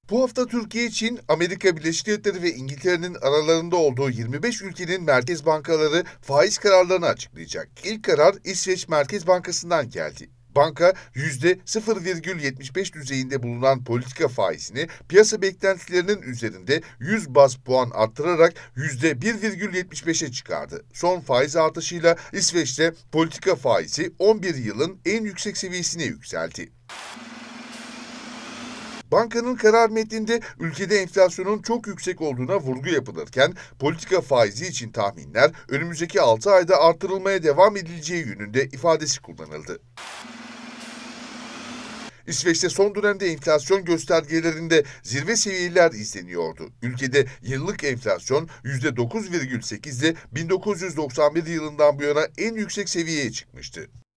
Bu hafta Türkiye, Çin, Amerika Birleşik Devletleri ve İngiltere'nin aralarında olduğu 25 ülkenin merkez bankaları faiz kararlarını açıklayacak. İlk karar İsveç Merkez Bankası'ndan geldi. Banka %0,75 düzeyinde bulunan politika faizini piyasa beklentilerinin üzerinde 100 baz puan arttırarak %1,75'e çıkardı. Son faiz artışıyla İsveç'te politika faizi 11 yılın en yüksek seviyesine yükseldi. Bankanın karar metninde ülkede enflasyonun çok yüksek olduğuna vurgu yapılırken politika faizi için tahminler önümüzdeki 6 ayda artırılmaya devam edileceği yönünde ifadesi kullanıldı. İsveç'te son dönemde enflasyon göstergelerinde zirve seviyeler izleniyordu. Ülkede yıllık enflasyon %9,8 ile 1991 yılından bu yana en yüksek seviyeye çıkmıştı.